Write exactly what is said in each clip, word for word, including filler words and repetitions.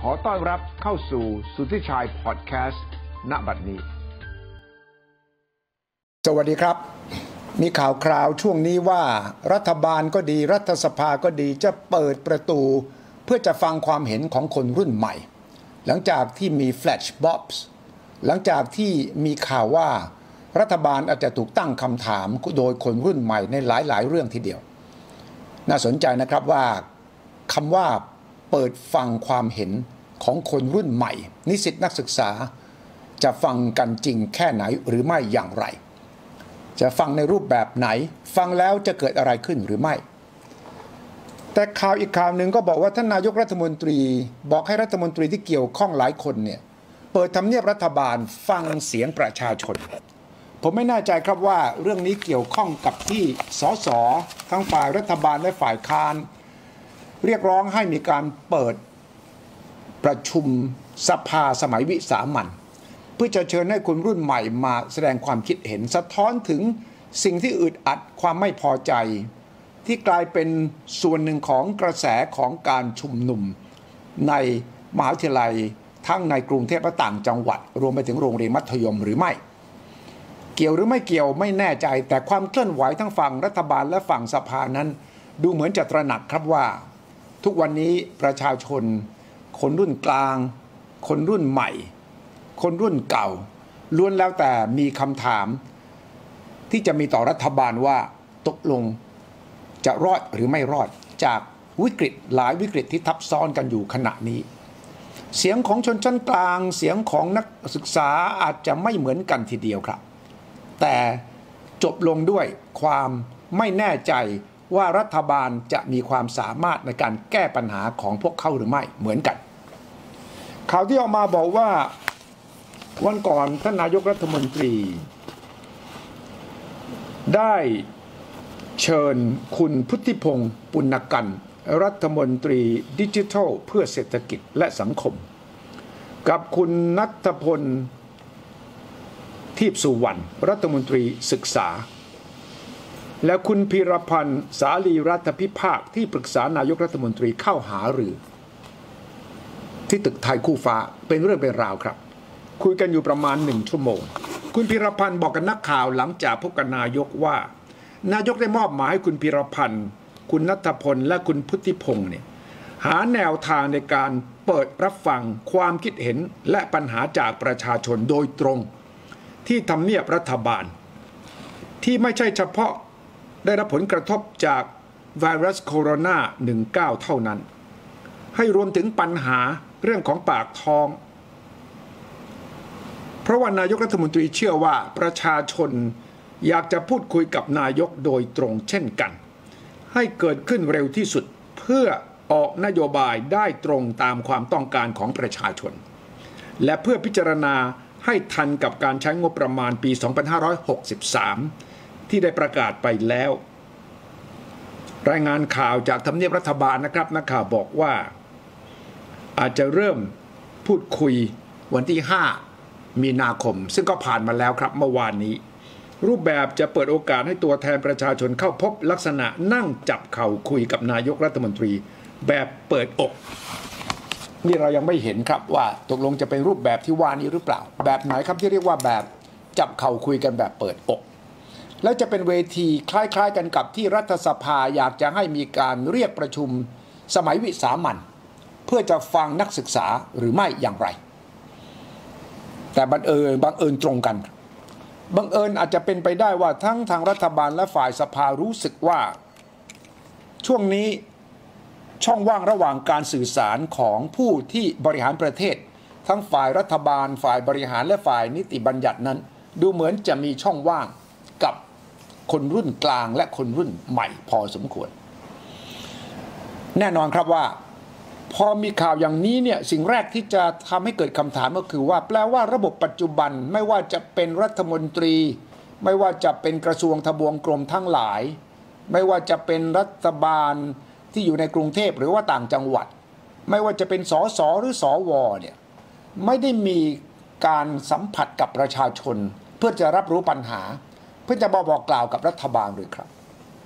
ขอต้อนรับเข้าสู่สุทธิชัยพอดแคสต์ณบัดนี้สวัสดีครับมีข่าวคราวช่วงนี้ว่ารัฐบาลก็ดีรัฐสภาก็ดีจะเปิดประตูเพื่อจะฟังความเห็นของคนรุ่นใหม่หลังจากที่มีแฟลชม็อบหลังจากที่มีข่าวว่ารัฐบาลอาจจะถูกตั้งคำถามโดยคนรุ่นใหม่ในหลายๆเรื่องทีเดียวน่าสนใจนะครับว่าคำว่าเปิดฟังความเห็นของคนรุ่นใหม่นิสิตนักศึกษาจะฟังกันจริงแค่ไหนหรือไม่อย่างไรจะฟังในรูปแบบไหนฟังแล้วจะเกิดอะไรขึ้นหรือไม่แต่ข่าวอีกข่าวหนึ่งก็บอกว่าท่านนายกรัฐมนตรีบอกให้รัฐมนตรีที่เกี่ยวข้องหลายคนเนี่ยเปิดทำเนียบรัฐบาลฟังเสียงประชาชนผมไม่แน่ใจครับว่าเรื่องนี้เกี่ยวข้องกับที่สสทั้งฝ่ายรัฐบาลและฝ่ายค้านเรียกร้องให้มีการเปิดประชุมสภาสมัยวิสามัญเพื่อจะเชิญให้คนรุ่นใหม่มาแสดงความคิดเห็นสะท้อนถึงสิ่งที่อึดอัดความไม่พอใจที่กลายเป็นส่วนหนึ่งของกระแสของการชุมนุมในมหาวิทยาลัยทั้งในกรุงเทพและต่างจังหวัดรวมไปถึงโรงเรียนมัธยมหรือไม่เกี่ยวหรือไม่เกี่ยวไม่แน่ใจแต่ความเคลื่อนไหวทั้งฝั่งรัฐบาลและฝั่งสภานั้นดูเหมือนจะตระหนักครับว่าทุกวันนี้ประชาชนคนรุ่นกลางคนรุ่นใหม่คนรุ่นเก่าล้วนแล้วแต่มีคำถามที่จะมีต่อรัฐบาลว่าตกลงจะรอดหรือไม่รอดจากวิกฤตหลายวิกฤตที่ทับซ้อนกันอยู่ขณะนี้เสียงของชนชั้นกลางเสียงของนักศึกษาอาจจะไม่เหมือนกันทีเดียวครับแต่จบลงด้วยความไม่แน่ใจว่ารัฐบาลจะมีความสามารถในการแก้ปัญหาของพวกเขาหรือไม่เหมือนกันข่าวที่ออกมาบอกว่าวันก่อนท่านนายกรัฐมนตรีได้เชิญคุณพุทธิพงศ์ปุณกันรัฐมนตรีดิจิทัลเพื่อเศรษฐกิจและสังคมกับคุณณัฐพลทิพย์สุวรรณรัฐมนตรีศึกษาและคุณพีรพันธ์สาลีรัฐพิภาคที่ปรึกษานายกรัฐมนตรีเข้าหารือที่ตึกไทยคู่ฟ้าเป็นเรื่องเป็นราวครับคุยกันอยู่ประมาณหนึ่งชั่วโมงคุณพีรพันธ์บอกกับนักข่าวหลังจากพบกับนายกว่านายกได้มอบหมายให้คุณพีรพันธ์คุณณัฐพลและคุณพุทธิพงศ์เนี่ยหาแนวทางในการเปิดรับฟังความคิดเห็นและปัญหาจากประชาชนโดยตรงที่ทำเนียบรัฐบาลที่ไม่ใช่เฉพาะได้รับผลกระทบจากไวรัสโคโรนา สิบเก้า เท่านั้นให้รวมถึงปัญหาเรื่องของปากท้องเพราะว่านายกรัฐมนตรีเชื่อว่าประชาชนอยากจะพูดคุยกับนายกโดยตรงเช่นกันให้เกิดขึ้นเร็วที่สุดเพื่อออกนโยบายได้ตรงตามความต้องการของประชาชนและเพื่อพิจารณาให้ทันกับการใช้งบประมาณปี สองพันห้าร้อยหกสิบสาม ที่ได้ประกาศไปแล้วรายงานข่าวจากทำเนียบรัฐบาลนะครับนักข่าวบอกว่าอาจจะเริ่มพูดคุยวันที่ห้ามีนาคมซึ่งก็ผ่านมาแล้วครับเมื่อวานนี้รูปแบบจะเปิดโอกาสให้ตัวแทนประชาชนเข้าพบลักษณะนั่งจับเข่าคุยกับนายกรัฐมนตรีแบบเปิดอกนี่เรายังไม่เห็นครับว่าตกลงจะเป็นรูปแบบที่ว่านี้หรือเปล่าแบบไหนครับที่เรียกว่าแบบจับเข่าคุยกันแบบเปิดอกแล้วจะเป็นเวทีคล้ายๆกันกับที่รัฐสภาอยากจะให้มีการเรียกประชุมสมัยวิสามัญเพื่อจะฟังนักศึกษาหรือไม่อย่างไรแต่บังเอิญบังเอิญตรงกันบังเอิญอาจจะเป็นไปได้ว่าทั้งทางรัฐบาลและฝ่ายสภารู้สึกว่าช่วงนี้ช่องว่างระหว่างการสื่อสารของผู้ที่บริหารประเทศทั้งฝ่ายรัฐบาลฝ่ายบริหารและฝ่ายนิติบัญญัตินั้นดูเหมือนจะมีช่องว่างกับคนรุ่นกลางและคนรุ่นใหม่พอสมควรแน่นอนครับว่าพอมีข่าวอย่างนี้เนี่ยสิ่งแรกที่จะทำให้เกิดคำถามก็คือว่าแปลว่าระบบปัจจุบันไม่ว่าจะเป็นรัฐมนตรีไม่ว่าจะเป็นกระทรวงทบวงกรมทั้งหลายไม่ว่าจะเป็นรัฐบาลที่อยู่ในกรุงเทพหรือว่าต่างจังหวัดไม่ว่าจะเป็นสสหรือสวเนี่ยไม่ได้มีการสัมผัสกับประชาชนเพื่อจะรับรู้ปัญหาเพื่อจะบอกกล่าวกับรัฐบาลหรือครับ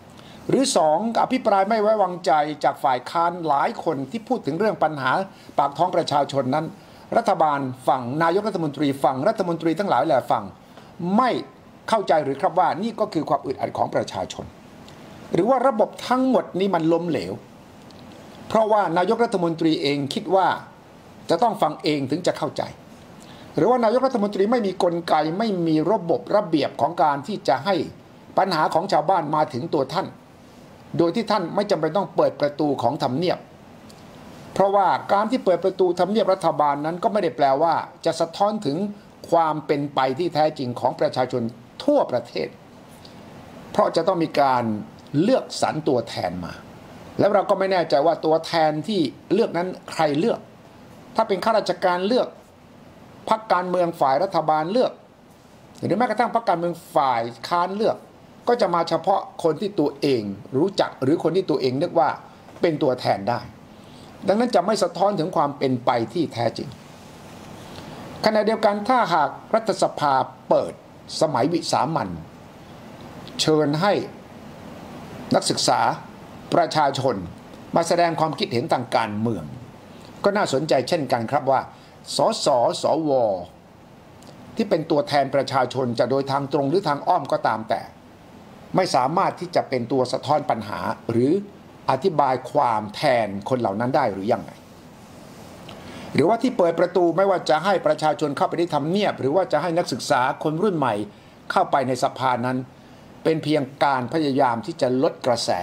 หรือสองอภิปรายไม่ไว้วางใจจากฝ่ายค้านหลายคนที่พูดถึงเรื่องปัญหาปากท้องประชาชนนั้นรัฐบาลฝั่งนายกรัฐมนตรีฝั่งรัฐมนตรีทั้งหลายแหล่ฝั่งไม่เข้าใจหรือครับว่านี่ก็คือความอึดอัดของประชาชนหรือว่าระบบทั้งหมดนี้มันล้มเหลวเพราะว่านายกรัฐมนตรีเองคิดว่าจะต้องฟังเองถึงจะเข้าใจหรือว่านายกรัฐมนตรีไม่มีกลไกไม่มีระบบระเบียบของการที่จะให้ปัญหาของชาวบ้านมาถึงตัวท่านโดยที่ท่านไม่จำเป็นต้องเปิดประตูของทำเนียบเพราะว่าการที่เปิดประตูทำเนียบรัฐบาลนั้นก็ไม่ได้แปลว่าจะสะท้อนถึงความเป็นไปที่แท้จริงของประชาชนทั่วประเทศเพราะจะต้องมีการเลือกสรรตัวแทนมาแล้วเราก็ไม่แน่ใจว่าตัวแทนที่เลือกนั้นใครเลือกถ้าเป็นข้าราชการเลือกพรรคการเมืองฝ่ายรัฐบาลเลือกหรือแม้กระทั่งพรรคการเมืองฝ่ายค้านเลือกก็จะมาเฉพาะคนที่ตัวเองรู้จักหรือคนที่ตัวเองนึกว่าเป็นตัวแทนได้ดังนั้นจะไม่สะท้อนถึงความเป็นไปที่แท้จริงขณะเดียวกันถ้าหากรัฐสภาเปิดสมัยวิสามัญเชิญให้นักศึกษาประชาชนมาแสดงความคิดเห็นทางการเมืองก็น่าสนใจเช่นกันครับว่าสสสวที่เป็นตัวแทนประชาชนจะโดยทางตรงหรือทางอ้อมก็ตามแต่ไม่สามารถที่จะเป็นตัวสะท้อนปัญหาหรืออธิบายความแทนคนเหล่านั้นได้หรือยังไงหรือว่าที่เปิดประตูไม่ว่าจะให้ประชาชนเข้าไปที่ทำเนียบหรือว่าจะให้นักศึกษาคนรุ่นใหม่เข้าไปในสภานั้นเป็นเพียงการพยายามที่จะลดกระแส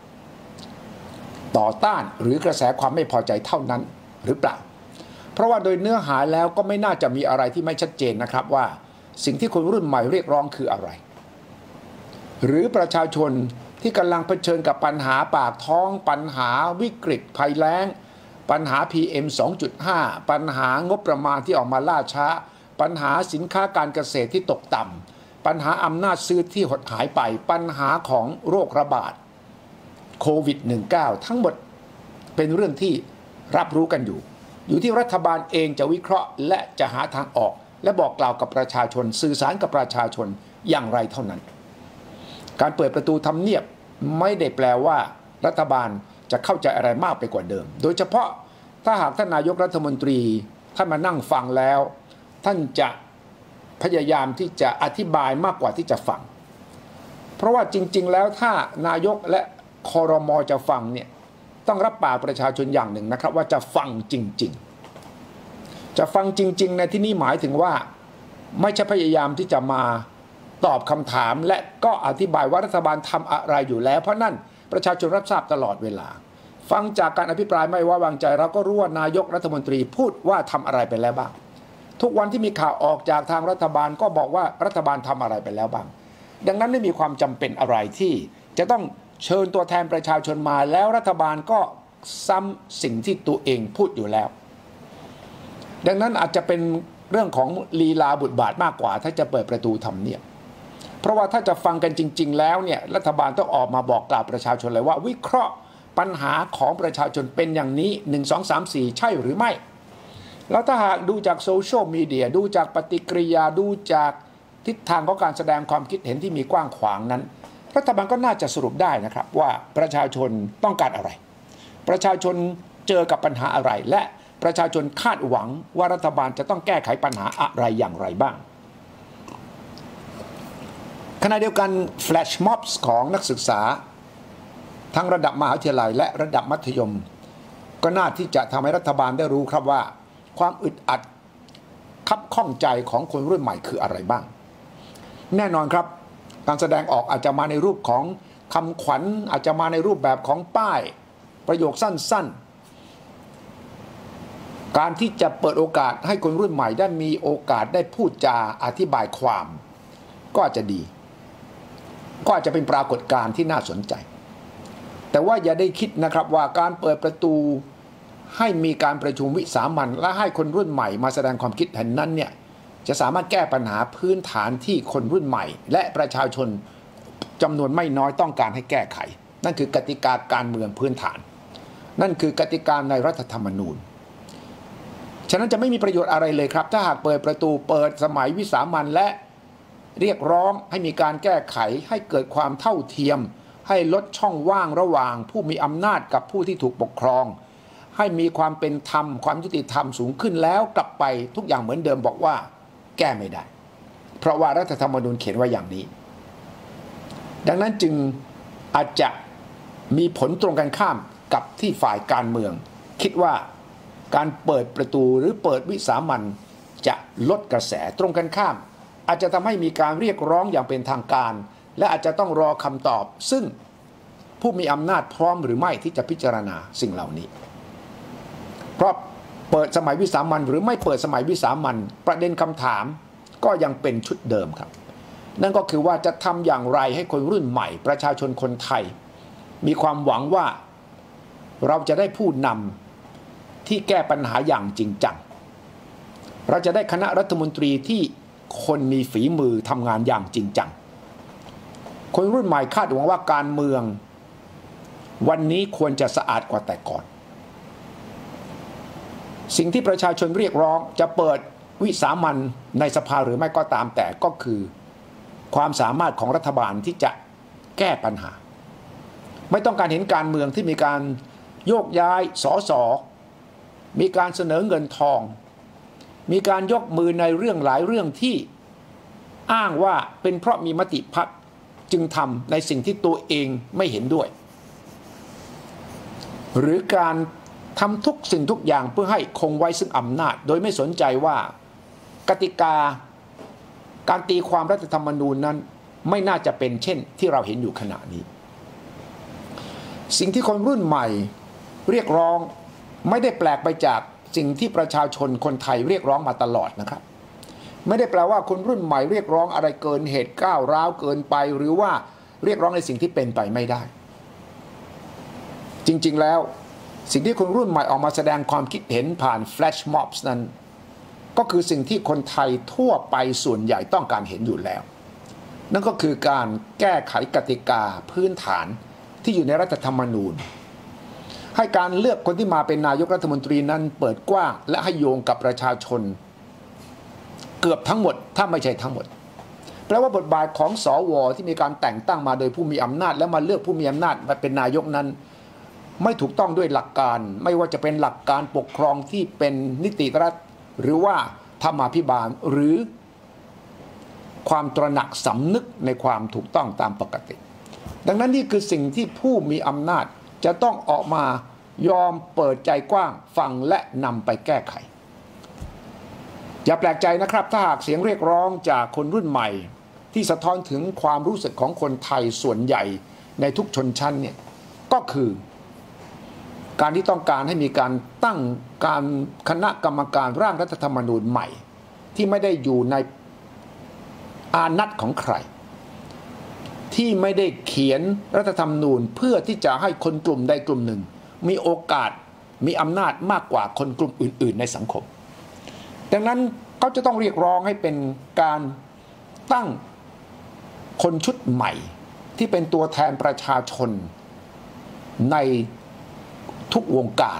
ต่อต้านหรือกระแสความไม่พอใจเท่านั้นหรือเปล่าเพราะว่าโดยเนื้อหาแล้วก็ไม่น่าจะมีอะไรที่ไม่ชัดเจนนะครับว่าสิ่งที่คนรุ่นใหม่เรียกร้องคืออะไรหรือประชาชนที่กำลังเผชิญกับปัญหาปากท้องปัญหาวิกฤตภัยแล้งปัญหา พี เอ็ม สองจุดห้า ปัญหางบประมาณที่ออกมาล่าช้าปัญหาสินค้าการเกษตรที่ตกต่ำปัญหาอำนาจซื้อที่หดหายไปปัญหาของโรคระบาดโควิด สิบเก้า ทั้งหมดเป็นเรื่องที่รับรู้กันอยู่อยู่ที่รัฐบาลเองจะวิเคราะห์และจะหาทางออกและบอกกล่าวกับประชาชนสื่อสารกับประชาชนอย่างไรเท่านั้นการเปิดประตูทำเนียบไม่ได้แปลว่ารัฐบาลจะเข้าใจอะไรมากไปกว่าเดิมโดยเฉพาะถ้าหากท่านนายกรัฐมนตรีท่านมานั่งฟังแล้วท่านจะพยายามที่จะอธิบายมากกว่าที่จะฟังเพราะว่าจริงๆแล้วถ้านายกและครม.จะฟังเนี่ยต้องรับปากประชาชนอย่างหนึ่งนะครับว่าจะฟังจริงๆจะฟังจริงๆในที่นี้หมายถึงว่าไม่ใช่พยายามที่จะมาตอบคำถามและก็อธิบายว่ารัฐบาลทำอะไรอยู่แล้วเพราะนั่นประชาชนรับทราบตลอดเวลาฟังจากการอภิปรายไม่ไว้วางใจเราก็รู้ว่านายกรัฐมนตรีพูดว่าทำอะไรไปแล้วบ้างทุกวันที่มีข่าวออกจากทางรัฐบาลก็บอกว่ารัฐบาลทำอะไรไปแล้วบ้างดังนั้นไม่มีความจำเป็นอะไรที่จะต้องเชิญตัวแทนประชาชนมาแล้วรัฐบาลก็ซ้ำสิ่งที่ตัวเองพูดอยู่แล้วดังนั้นอาจจะเป็นเรื่องของลีลาบุตรบาทมากกว่าถ้าจะเปิดประตูทำเนียบเพราะว่าถ้าจะฟังกันจริงๆแล้วเนี่ยรัฐบาลต้องออกมาบอกกล่าวประชาชนเลยว่าวิเคราะห์ปัญหาของประชาชนเป็นอย่างนี้หนึ่ง สอง สาม สี่ใช่หรือไม่แล้วถ้าหากดูจากโซเชียลมีเดียดูจากปฏิกิริยาดูจากทิศทางของการแสดงความคิดเห็นที่มีกว้างขวางนั้นรัฐบาลก็น่าจะสรุปได้นะครับว่าประชาชนต้องการอะไรประชาชนเจอกับปัญหาอะไรและประชาชนคาดหวังว่ารัฐบาลจะต้องแก้ไขปัญหาอะไรอย่างไรบ้างขณะเดียวกันแฟลชม็อบส์ของนักศึกษาทั้งระดับมหาวิทยาลัยและระดับมัธยมก็น่าที่จะทำให้รัฐบาลได้รู้ครับว่าความอึดอัดคับข้องใจของคนรุ่นใหม่คืออะไรบ้างแน่นอนครับการแสดงออกอาจจะมาในรูปของคำขวัญอาจจะมาในรูปแบบของป้ายประโยคสั้นๆการที่จะเปิดโอกาสให้คนรุ่นใหม่ได้มีโอกาสได้พูดจาอธิบายความก็อาจจะดีก็อาจจะเป็นปรากฏการณ์ที่น่าสนใจแต่ว่าอย่าได้คิดนะครับว่าการเปิดประตูให้มีการประชุมวิสามัญและให้คนรุ่นใหม่มาแสดงความคิดเห็นนั้นเนี่ยจะสามารถแก้ปัญหาพื้นฐานที่คนรุ่นใหม่และประชาชนจำนวนไม่น้อยต้องการให้แก้ไขนั่นคือกติกาการเมืองพื้นฐานนั่นคือกติกาในรัฐธรรมนูญฉะนั้นจะไม่มีประโยชน์อะไรเลยครับถ้าหากเปิดประตูเปิดสมัยวิสามัญและเรียกร้องให้มีการแก้ไขให้เกิดความเท่าเทียมให้ลดช่องว่างระหว่างผู้มีอำนาจกับผู้ที่ถูกปกครองให้มีความเป็นธรรมความยุติธรรมสูงขึ้นแล้วกลับไปทุกอย่างเหมือนเดิมบอกว่าแก้ไม่ได้เพราะว่ารัฐธรรมนูญเขียนไว้อย่างนี้ดังนั้นจึงอาจจะมีผลตรงกันข้ามกับที่ฝ่ายการเมืองคิดว่าการเปิดประตูหรือเปิดวิสามัญจะลดกระแสตรงกันข้ามอาจจะทำให้มีการเรียกร้องอย่างเป็นทางการและอาจจะต้องรอคำตอบซึ่งผู้มีอำนาจพร้อมหรือไม่ที่จะพิจารณาสิ่งเหล่านี้เพราะเปิดสมัยวิสามัญหรือไม่เปิดสมัยวิสามัญประเด็นคำถามก็ยังเป็นชุดเดิมครับนั่นก็คือว่าจะทำอย่างไรให้คนรุ่นใหม่ประชาชนคนไทยมีความหวังว่าเราจะได้ผู้นำที่แก้ปัญหาอย่างจริงจังเราจะได้คณะรัฐมนตรีที่คนมีฝีมือทำงานอย่างจริงจังคนรุ่นใหม่คาดหวังว่าการเมืองวันนี้ควรจะสะอาดกว่าแต่ก่อนสิ่งที่ประชาชนเรียกร้องจะเปิดวิสามัญในสภาหรือไม่ก็ตามแต่ก็คือความสามารถของรัฐบาลที่จะแก้ปัญหาไม่ต้องการเห็นการเมืองที่มีการโยกย้ายสสมีการเสนอเงินทองมีการยกมือในเรื่องหลายเรื่องที่อ้างว่าเป็นเพราะมีมติพรรคจึงทำในสิ่งที่ตัวเองไม่เห็นด้วยหรือการทำทุกสิ่งทุกอย่างเพื่อให้คงไว้ซึ่งอำนาจโดยไม่สนใจว่ากติกาการตีความรัฐธรรมนูญนั้นไม่น่าจะเป็นเช่นที่เราเห็นอยู่ขณะนี้สิ่งที่คนรุ่นใหม่เรียกร้องไม่ได้แปลกไปจากสิ่งที่ประชาชนคนไทยเรียกร้องมาตลอดนะครับไม่ได้แปลว่าคนรุ่นใหม่เรียกร้องอะไรเกินเหตุก้าวร้าวเกินไปหรือว่าเรียกร้องในสิ่งที่เป็นไปไม่ได้จริงๆแล้วสิ่งที่คนรุ่นใหม่ออกมาแสดงความคิดเห็นผ่านแฟลชม็อบนั้นก็คือสิ่งที่คนไทยทั่วไปส่วนใหญ่ต้องการเห็นอยู่แล้วนั่นก็คือการแก้ไขกติกาพื้นฐานที่อยู่ในรัฐธรรมนูญให้การเลือกคนที่มาเป็นนายกรัฐมนตรีนั้นเปิดกว้างและให้โยงกับประชาชนเกือบทั้งหมดถ้าไม่ใช่ทั้งหมดแปลว่าบทบาทของสวที่มีการแต่งตั้งมาโดยผู้มีอำนาจและมาเลือกผู้มีอำนาจมาเป็นนายกนั้นไม่ถูกต้องด้วยหลักการไม่ว่าจะเป็นหลักการปกครองที่เป็นนิติรัฐหรือว่าธรรมาภิบาลหรือความตระหนักสำนึกในความถูกต้องตามปกติดังนั้นนี่คือสิ่งที่ผู้มีอำนาจจะต้องออกมายอมเปิดใจกว้างฟังและนำไปแก้ไขอย่าแปลกใจนะครับถ้าหากเสียงเรียกร้องจากคนรุ่นใหม่ที่สะท้อนถึงความรู้สึกของคนไทยส่วนใหญ่ในทุกชนชั้นเนี่ยก็คือการที่ต้องการให้มีการตั้งการคณะกรรมการร่างรัฐธรรมนูญใหม่ที่ไม่ได้อยู่ในอานัตของใครที่ไม่ได้เขียนรัฐธรรมนูญเพื่อที่จะให้คนกลุ่มใดกลุ่มหนึ่งมีโอกาสมีอำนาจมากกว่าคนกลุ่มอื่นๆในสังคมดังนั้นเขาจะต้องเรียกร้องให้เป็นการตั้งคนชุดใหม่ที่เป็นตัวแทนประชาชนในทุกวงการ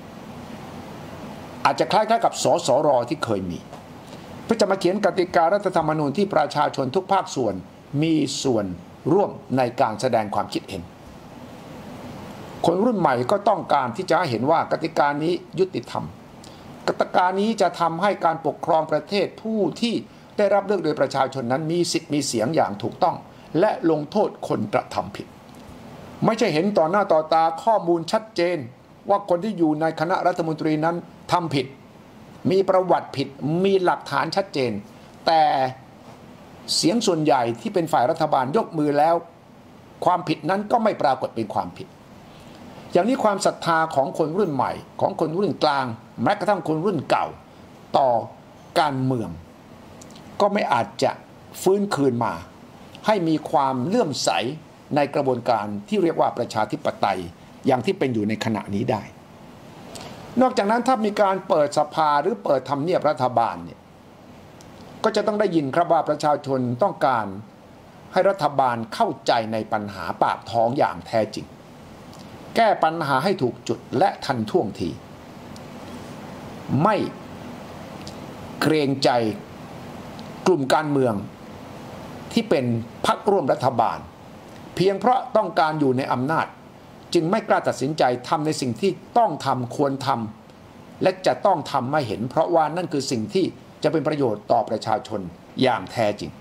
อาจจะคล้ายๆกับสสรที่เคยมีเพื่อจะมาเขียนกติการัฐธรรมนูญที่ประชาชนทุกภาคส่วนมีส่วนร่วมในการแสดงความคิดเห็นคนรุ่นใหม่ก็ต้องการที่จะให้เห็นว่ากติกานี้ยุติธรรมกติกานี้จะทำให้การปกครองประเทศผู้ที่ได้รับเลือกโดยประชาชนนั้นมีสิทธิ์มีเสียงอย่างถูกต้องและลงโทษคนกระทำผิดไม่ใช่เห็นต่อหน้าต่อตาข้อมูลชัดเจนว่าคนที่อยู่ในคณะรัฐมนตรีนั้นทำผิดมีประวัติผิดมีหลักฐานชัดเจนแต่เสียงส่วนใหญ่ที่เป็นฝ่ายรัฐบาลยกมือแล้วความผิดนั้นก็ไม่ปรากฏเป็นความผิดอย่างนี้ความศรัทธาของคนรุ่นใหม่ของคนรุ่นกลางแม้กระทั่งคนรุ่นเก่าต่อการเมืองก็ไม่อาจจะฟื้นคืนมาให้มีความเลื่อมใสในกระบวนการที่เรียกว่าประชาธิปไตยอย่างที่เป็นอยู่ในขณะนี้ได้นอกจากนั้นถ้ามีการเปิดสภาหรือเปิดทำเนียบรัฐบาลเนี่ยก็จะต้องได้ยินครับว่าประชาชนต้องการให้รัฐบาลเข้าใจในปัญหาปากท้องอย่างแท้จริงแก้ปัญหาให้ถูกจุดและทันท่วงทีไม่เกรงใจกลุ่มการเมืองที่เป็นพรรคร่วมรัฐบาลเพียงเพราะต้องการอยู่ในอำนาจจึงไม่กล้าตัดสินใจทำในสิ่งที่ต้องทำควรทำและจะต้องทำไม่เห็นเพราะว่านั่นคือสิ่งที่จะเป็นประโยชน์ต่อประชาชนอย่างแท้จริง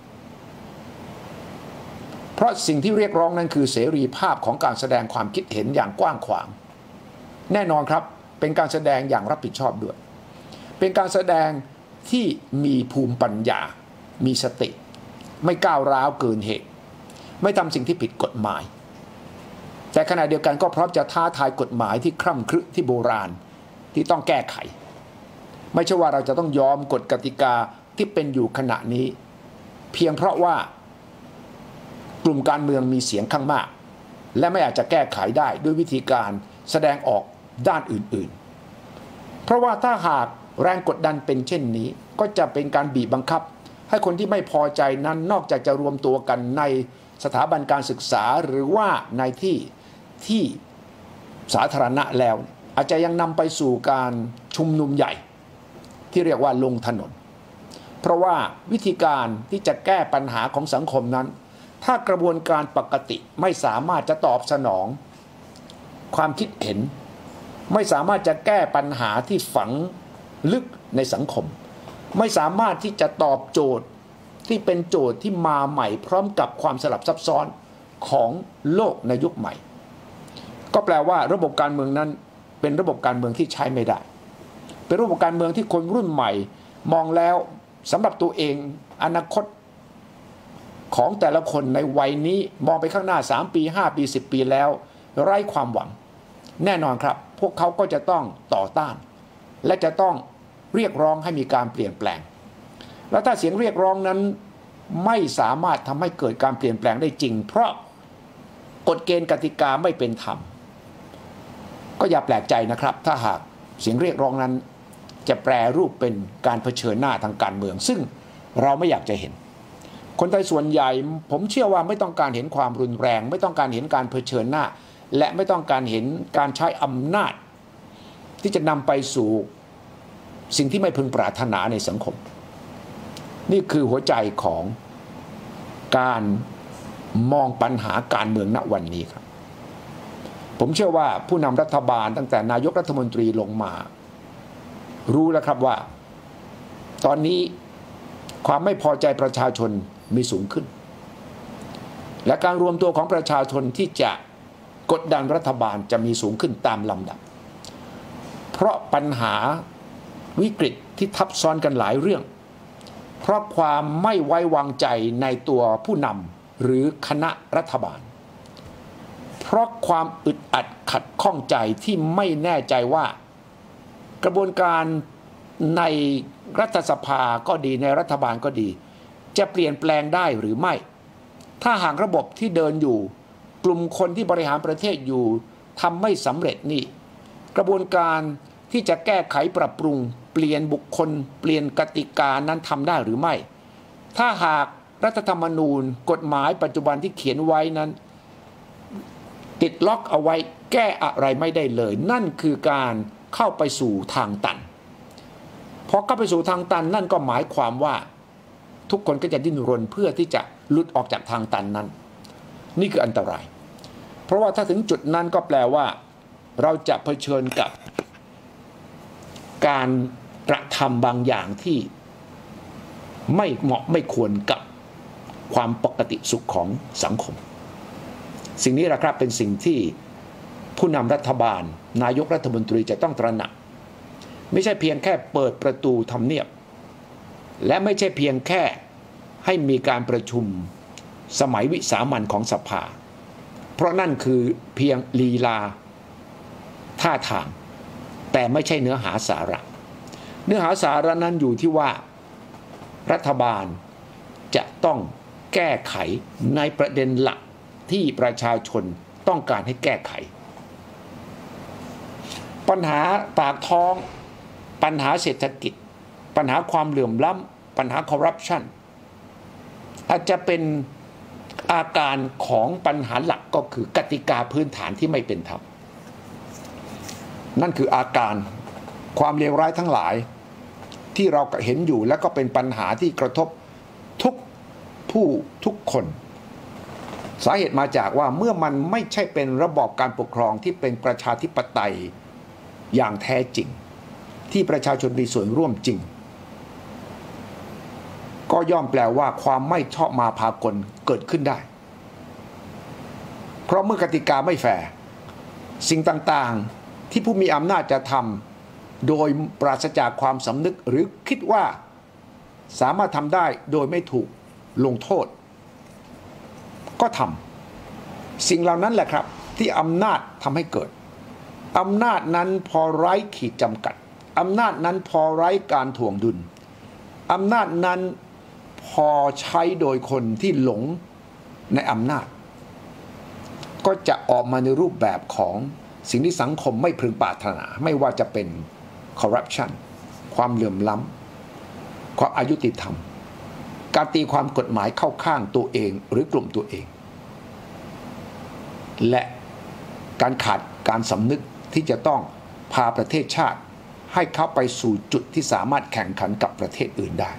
เพราะสิ่งที่เรียกร้องนั้นคือเสรีภาพของการแสดงความคิดเห็นอย่างกว้างขวางแน่นอนครับเป็นการแสดงอย่างรับผิดชอบด้วยเป็นการแสดงที่มีภูมิปัญญามีสติไม่ก้าวร้าวเกินเหตุไม่ทำสิ่งที่ผิดกฎหมายแต่ขณะเดียวกันก็พร้อมจะท้าทายกฎหมายที่คร่ำครึที่โบราณที่ต้องแก้ไขไม่ใช่ว่าเราจะต้องยอมกฎกติกาที่เป็นอยู่ขณะนี้เพียงเพราะว่ากลุ่มการเมืองมีเสียงข้างมากและไม่อาจจะแก้ไขได้ด้วยวิธีการแสดงออกด้านอื่นๆเพราะว่าถ้าหากแรงกดดันเป็นเช่นนี้ก็จะเป็นการบีบบังคับให้คนที่ไม่พอใจนั้นนอกจากจะรวมตัวกันในสถาบันการศึกษาหรือว่าในที่ที่สาธารณะแล้วอาจจะยังนำไปสู่การชุมนุมใหญ่ที่เรียกว่าลงถนนเพราะว่าวิธีการที่จะแก้ปัญหาของสังคมนั้นถ้ากระบวนการปกติไม่สามารถจะตอบสนองความคิดเห็นไม่สามารถจะแก้ปัญหาที่ฝังลึกในสังคมไม่สามารถที่จะตอบโจทย์ที่เป็นโจทย์ที่มาใหม่พร้อมกับความสลับซับซ้อนของโลกในยุคใหม่ก็แปลว่าระบบการเมืองนั้นเป็นระบบการเมืองที่ใช้ไม่ได้เป็นระบบการเมืองที่คนรุ่นใหม่มองแล้วสำหรับตัวเองอนาคตของแต่ละคนในวัยนี้มองไปข้างหน้าสามปีห้าปีสิบปีแล้วไร้ความหวังแน่นอนครับพวกเขาก็จะต้องต่อต้านและจะต้องเรียกร้องให้มีการเปลี่ยนแปลงแล้วถ้าเสียงเรียกร้องนั้นไม่สามารถทำให้เกิดการเปลี่ยนแปลงได้จริงเพราะกฎเกณฑ์กติกาไม่เป็นธรรมก็อย่าแปลกใจนะครับถ้าหากเสียงเรียกร้องนั้นจะแปรรูปเป็นการเผชิญหน้าทางการเมืองซึ่งเราไม่อยากจะเห็นคนไทยส่วนใหญ่ผมเชื่อว่าไม่ต้องการเห็นความรุนแรงไม่ต้องการเห็นการเผชิญหน้าและไม่ต้องการเห็นการใช้อำนาจที่จะนำไปสู่สิ่งที่ไม่พึงปรารถนาในสังคมนี่คือหัวใจของการมองปัญหาการเมืองณวันนี้ครับผมเชื่อว่าผู้นำรัฐบาลตั้งแต่นายกรัฐมนตรีลงมารู้แล้วครับว่าตอนนี้ความไม่พอใจประชาชนมีสูงขึ้นและการรวมตัวของประชาชนที่จะกดดันรัฐบาลจะมีสูงขึ้นตามลำดับเพราะปัญหาวิกฤตที่ทับซ้อนกันหลายเรื่องเพราะความไม่ไว้วางใจในตัวผู้นำหรือคณะรัฐบาลเพราะความอึดอัดขัดข้องใจที่ไม่แน่ใจว่ากระบวนการในรัฐสภาก็ดีในรัฐบาลก็ดีจะเปลี่ยนแปลงได้หรือไม่ถ้าหากระบบที่เดินอยู่กลุ่มคนที่บริหารประเทศอยู่ทำไม่สำเร็จนี่กระบวนการที่จะแก้ไขปรับปรุงเปลี่ยนบุคคลเปลี่ยนกติกานั้นทำได้หรือไม่ถ้าหากรัฐธรรมนูญกฎหมายปัจจุบันที่เขียนไว้นั้นติดล็อกเอาไว้แก้อะไรไม่ได้เลยนั่นคือการเข้าไปสู่ทางตันพอเข้าไปสู่ทางตันนั่นก็หมายความว่าทุกคนก็จะดิ้นรนเพื่อที่จะหลุดออกจากทางตันนั้นนี่คืออันตรายเพราะว่าถ้าถึงจุดนั้นก็แปลว่าเราจะเผชิญกับการกระทำบางอย่างที่ไม่เหมาะไม่ควรกับความปกติสุขของสังคมสิ่งนี้แหละครับเป็นสิ่งที่ผู้นำรัฐบาลนายกรัฐมนตรีจะต้องตระหนักไม่ใช่เพียงแค่เปิดประตูทำเนียบและไม่ใช่เพียงแค่ให้มีการประชุมสมัยวิสามัญของสภาเพราะนั่นคือเพียงลีลาท่าทางแต่ไม่ใช่เนื้อหาสาระเนื้อหาสาระนั้นอยู่ที่ว่ารัฐบาลจะต้องแก้ไขในประเด็นหลักที่ประชาชนต้องการให้แก้ไขปัญหาปากท้องปัญหาเศรษฐกิจปัญหาความเหลื่อมล้ำปัญหาคอร์รัปชันอาจจะเป็นอาการของปัญหาหลักก็คือกติกาพื้นฐานที่ไม่เป็นธรรมนั่นคืออาการความเลวร้ายทั้งหลายที่เราเห็นอยู่และก็เป็นปัญหาที่กระทบทุกผู้ทุกคนสาเหตุมาจากว่าเมื่อมันไม่ใช่เป็นระบอบการปกครองที่เป็นประชาธิปไตยอย่างแท้จริงที่ประชาชนมีส่วนร่วมจริงก็ย่อมแปลว่าความไม่ชอบมาพากลเกิดขึ้นได้เพราะเมื่อกติกาไม่แฟร์สิ่งต่างๆที่ผู้มีอำนาจจะทำโดยปราศจากความสำนึกหรือคิดว่าสามารถทำได้โดยไม่ถูกลงโทษก็ทำสิ่งเหล่านั้นแหละครับที่อำนาจทำให้เกิดอำนาจนั้นพอไร้ขีดจำกัดอำนาจนั้นพอไร้การถ่วงดุลอำนาจนั้นพอใช้โดยคนที่หลงในอำนาจก็จะออกมาในรูปแบบของสิ่งที่สังคมไม่พึงปรารถนาไม่ว่าจะเป็นคอร์รัปชันความเหลื่อมล้ำความอายุติธรรมการตีความกฎหมายเข้าข้างตัวเองหรือกลุ่มตัวเองและการขาดการสำนึกที่จะต้องพาประเทศชาติให้เข้าไปสู่จุดที่สามารถแข่งขันกับประเทศอื่นได้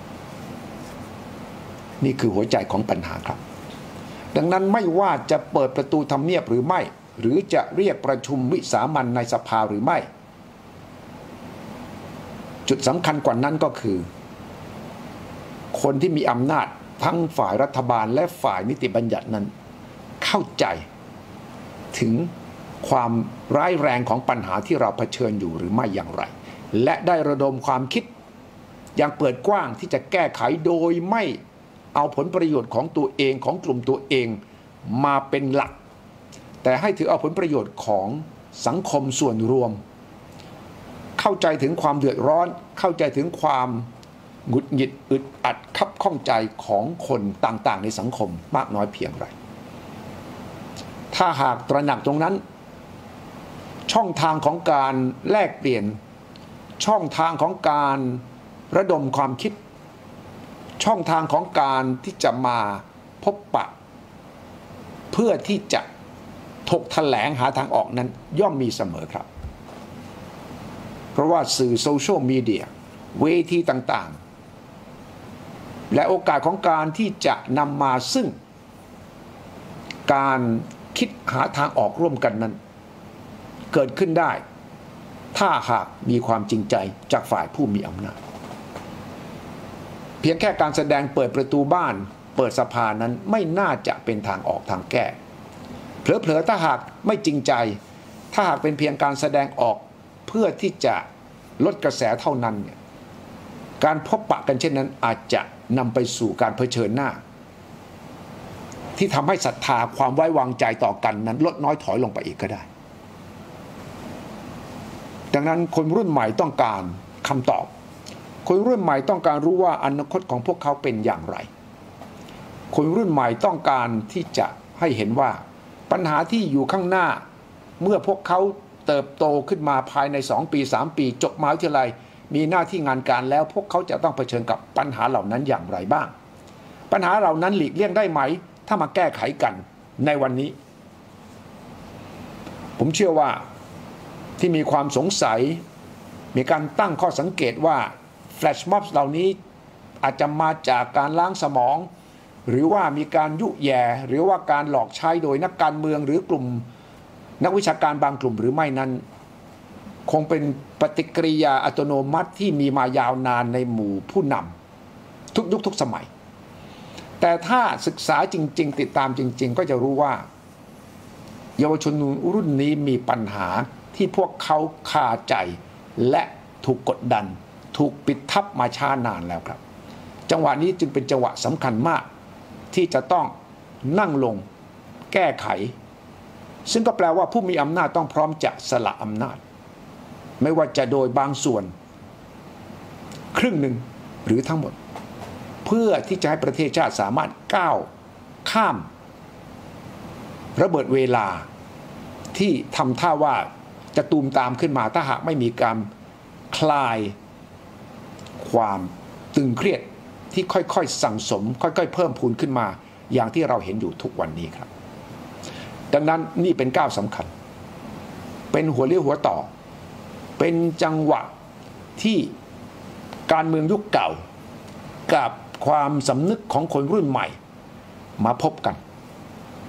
นี่คือหัวใจของปัญหาครับดังนั้นไม่ว่าจะเปิดประตูทำเนียบหรือไม่หรือจะเรียกประชุมวิสามัญในสภาหรือไม่จุดสำคัญกว่านั้นก็คือคนที่มีอำนาจทั้งฝ่ายรัฐบาลและฝ่ายนิติบัญญัตินั้นเข้าใจถึงความร้ายแรงของปัญหาที่เราเผชิญอยู่หรือไม่อย่างไรและได้ระดมความคิดอย่างเปิดกว้างที่จะแก้ไขโดยไม่เอาผลประโยชน์ของตัวเองของกลุ่มตัวเองมาเป็นหลักแต่ให้ถือเอาผลประโยชน์ของสังคมส่วนรวมเข้าใจถึงความเดือดร้อนเข้าใจถึงความหงุดหงิดอึดอัดคับข้องใจของคนต่างๆในสังคมมากน้อยเพียงไรถ้าหากตระหนักตรงนั้นช่องทางของการแลกเปลี่ยนช่องทางของการระดมความคิดช่องทางของการที่จะมาพบปะเพื่อที่จะถกแถลงหาทางออกนั้นย่อมมีเสมอครับเพราะว่าสื่อโซเชียลมีเดียเวทีต่างๆและโอกาสของการที่จะนำมาซึ่งการคิดหาทางออกร่วมกันนั้นเกิดขึ้นได้ถ้าหากมีความจริงใจจากฝ่ายผู้มีอำนาจเพียงแค่การแสดงเปิดประตูบ้านเปิดสภานั้นไม่น่าจะเป็นทางออกทางแก้เผลอๆถ้าหากไม่จริงใจถ้าหากเป็นเพียงการแสดงออกเพื่อที่จะลดกระแสเท่านั้นเนี่ยการพบปะกันเช่นนั้นอาจจะนำไปสู่การเผชิญหน้าที่ทำให้ศรัทธาความไว้วางใจต่อกันนั้นลดน้อยถอยลงไปอีกก็ได้ดังนั้นคนรุ่นใหม่ต้องการคำตอบคนรุ่นใหม่ต้องการรู้ว่าอนาคตของพวกเขาเป็นอย่างไรคนรุ่นใหม่ต้องการที่จะให้เห็นว่าปัญหาที่อยู่ข้างหน้าเมื่อพวกเขาเติบโตขึ้นมาภายในสองปีสามปีจบมหาวิทยาลัยมีหน้าที่งานการแล้วพวกเขาจะต้องเผชิญกับปัญหาเหล่านั้นอย่างไรบ้างปัญหาเหล่านั้นหลีกเลี่ยงได้ไหมถ้ามาแก้ไขกันในวันนี้ผมเชื่อว่าที่มีความสงสัยมีการตั้งข้อสังเกตว่าแฟลชม็อบเหล่านี้อาจจะมาจากการล้างสมองหรือว่ามีการยุแย่หรือว่าการหลอกใช้โดยนักการเมืองหรือกลุ่มนักวิชาการบางกลุ่มหรือไม่นั้นคงเป็นปฏิกิริยาอัตโนมัติที่มีมายาวนานในหมู่ผู้นำทุกยุคทุกสมัยแต่ถ้าศึกษาจริงๆติดตามจริงๆก็จะรู้ว่าเยาวชนรุ่นนี้มีปัญหาที่พวกเขาคาใจและถูกกดดันถูกปิดทับมาช้านานแล้วครับจังหวะนี้จึงเป็นจังหวะสำคัญมากที่จะต้องนั่งลงแก้ไขซึ่งก็แปลว่าผู้มีอำนาจต้องพร้อมจะสละอำนาจไม่ว่าจะโดยบางส่วนครึ่งหนึ่งหรือทั้งหมดเพื่อที่จะให้ประเทศชาติสามารถก้าวข้ามระเบิดเวลาที่ทำท่าว่าจะตูมตามขึ้นมาถ้าหากไม่มีการคลายความตึงเครียดที่ค่อยๆสั่งสมค่อยๆเพิ่มพูนขึ้นมาอย่างที่เราเห็นอยู่ทุกวันนี้ครับดังนั้นนี่เป็นก้าวสำคัญเป็นหัวเลี้ยวหัวต่อเป็นจังหวะที่การเมืองยุคเก่ากับความสำนึกของคนรุ่นใหม่มาพบกัน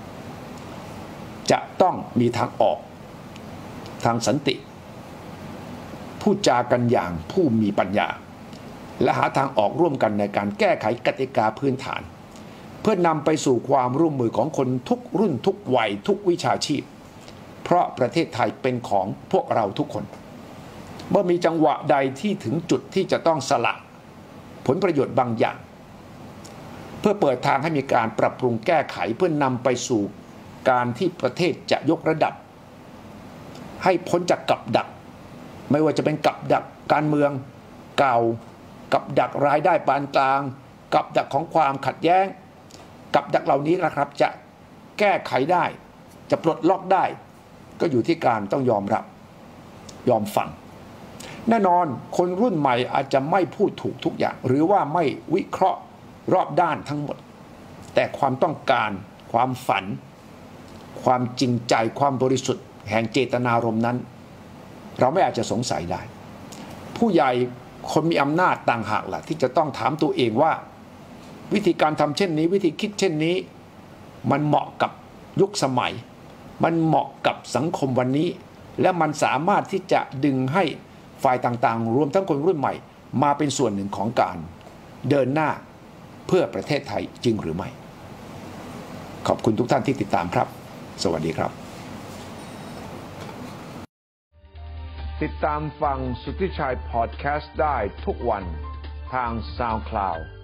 ต้องมีทางออกทางสันติพูดจากันอย่างผู้มีปัญญาและหาทางออกร่วมกันในการแก้ไขกติกาพื้นฐานเพื่อนำไปสู่ความร่วมมือของคนทุกรุ่นทุกวัยทุกวิชาชีพเพราะประเทศไทยเป็นของพวกเราทุกคนเมื่อมีจังหวะใดที่ถึงจุดที่จะต้องสละผลประโยชน์บางอย่างเพื่อเปิดทางให้มีการปรับปรุงแก้ไขเพื่อนำไปสู่การที่ประเทศจะยกระดับให้พ้นจากกับดักไม่ว่าจะเป็นกับดักการเมืองเก่ากับดักรายได้ปานกลางกับดักของความขัดแย้งกับดักเหล่านี้นะครับจะแก้ไขได้จะปลดล็อกได้ก็อยู่ที่การต้องยอมรับยอมฟังแน่นอนคนรุ่นใหม่อาจจะไม่พูดถูกทุกอย่างหรือว่าไม่วิเคราะห์รอบด้านทั้งหมดแต่ความต้องการความฝันความจริงใจความบริสุทธิ์แห่งเจตนารมณ์นั้นเราไม่อาจจะสงสัยได้ผู้ใหญ่คนมีอำนาจต่างหากล่ะที่จะต้องถามตัวเองว่าวิธีการทำเช่นนี้วิธีคิดเช่นนี้มันเหมาะกับยุคสมัยมันเหมาะกับสังคมวันนี้และมันสามารถที่จะดึงให้ฝ่ายต่างๆรวมทั้งคนรุ่นใหม่มาเป็นส่วนหนึ่งของการเดินหน้าเพื่อประเทศไทยจริงหรือไม่ขอบคุณทุกท่านที่ติดตามครับสวัสดีครับติดตามฟังสุทธิชัยพอดแคสต์ได้ทุกวันทาง SoundCloud